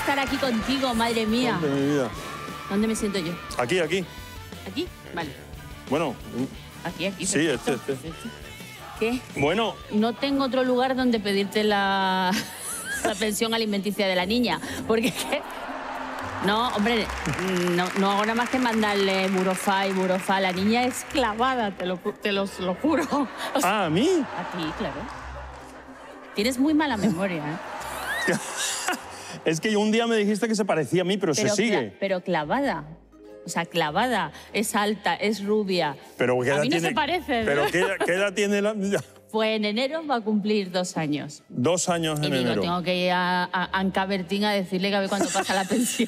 estar aquí contigo, madre mía. ¿Dónde, mi vida? ¿Dónde me siento yo? Aquí, aquí. ¿Aquí? Vale. Bueno. Aquí. Sí, perfecto. este. ¿Qué? Bueno. No tengo otro lugar donde pedirte la pensión alimenticia de la niña, porque es que... No, hombre, no hago nada más que mandarle Burofá y Burofá. La niña es clavada, te lo juro. O sea, ¿A mí? A ti, claro. Tienes muy mala memoria, ¿eh? Es que un día me dijiste que se parecía a mí, pero se sigue. Pero clavada. O sea, clavada. Es alta, es rubia. Pero ¿qué edad a mí no tiene? se parece. ¿Pero qué edad tiene la...? Pues en enero va a cumplir 2 años. 2 años en enero. Y digo, tengo que ir a Anca Bertín a decirle que a ver cuándo pasa la pensión.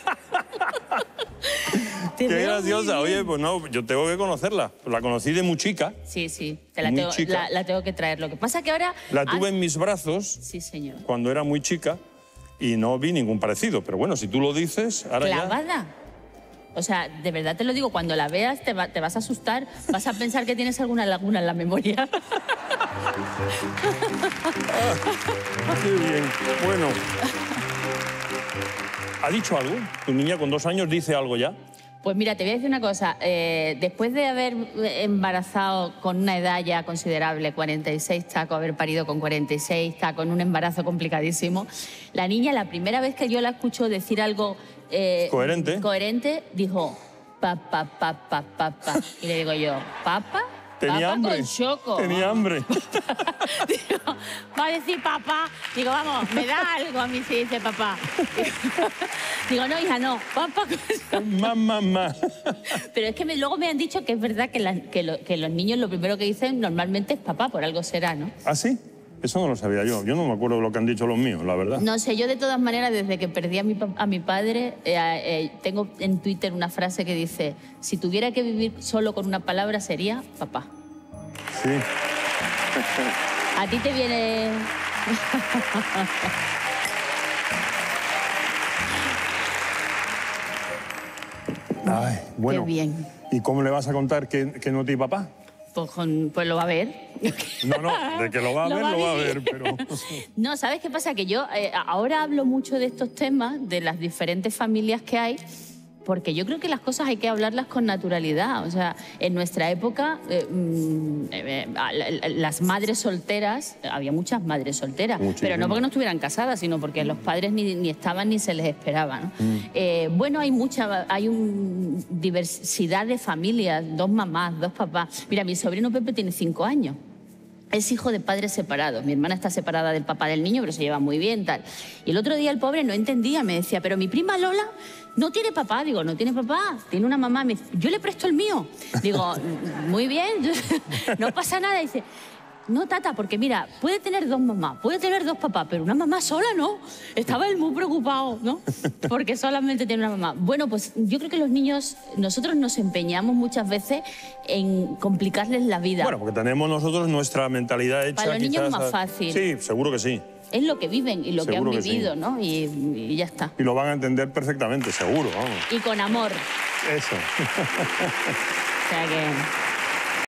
Qué graciosa. Oye, pues no, yo tengo que conocerla. La conocí de muy chica. Sí, la tengo que traer. Lo que pasa que ahora... La tuve en mis brazos. Sí, señor. Cuando era muy chica y no vi ningún parecido. Pero bueno, si tú lo dices, ahora ¿Clavada? O sea, de verdad te lo digo, cuando la veas te vas a asustar, vas a pensar que tienes alguna laguna en la memoria. Qué bien. Bueno. ¿Ha dicho algo? ¿Tu niña con 2 años dice algo ya? Pues mira, te voy a decir una cosa. Después de haber embarazado con una edad ya considerable, 46 tacos, haber parido con 46 tacos, con un embarazo complicadísimo, la niña, la primera vez que yo la escucho decir algo coherente, dijo, papá. Y le digo yo, ¿papa? Tenía hambre. Con choco. Tenía hambre. Digo, va a decir papá. Digo, vamos, me da algo a mí si dice papá. Digo, no, hija, no. Papá. Mamá. Pero es que luego me han dicho que es verdad que los niños lo primero que dicen normalmente es papá, por algo será, ¿no? ¿Ah, sí? Eso no lo sabía yo. Yo no me acuerdo de lo que han dicho los míos, la verdad. No sé, yo de todas maneras, desde que perdí a mi padre, tengo en Twitter una frase que dice, si tuviera que vivir solo con una palabra sería papá. Sí. A ti te viene... Ay, bueno. Qué bien. ¿Y cómo le vas a contar que no te y papá? Pues lo va a ver. No, de que lo va a ver, lo va a ver, pero... No, ¿sabes qué pasa? Que yo ahora hablo mucho de estos temas, de las diferentes familias que hay, porque yo creo que las cosas hay que hablarlas con naturalidad. O sea, en nuestra época, las madres solteras, había muchas madres solteras, pero no porque no estuvieran casadas, sino porque los padres ni estaban ni se les esperaba, ¿no? Bueno, hay una diversidad de familias, 2 mamás, 2 papás. Mira, mi sobrino Pepe tiene 5 años. Es hijo de padres separados. Mi hermana está separada del papá del niño, pero se lleva muy bien, tal. Y el otro día el pobre no entendía, me decía, pero mi prima Lola no tiene papá. Digo, no tiene papá, tiene una mamá. Me dice, yo le presto el mío. Digo, muy bien, no pasa nada. Dice, no, tata, porque mira, puede tener 2 mamás, puede tener 2 papás, pero una mamá sola no. Estaba él muy preocupado, ¿no? Porque solamente tiene una mamá. Bueno, pues yo creo que los niños, nosotros nos empeñamos muchas veces en complicarles la vida. Bueno, porque tenemos nosotros nuestra mentalidad hecha. Para los niños es más fácil. Sí, seguro que sí. Es lo que viven y lo que han vivido, sí. ¿no? Y ya está. Y lo van a entender perfectamente, seguro, vamos. Y con amor. Eso. O sea que...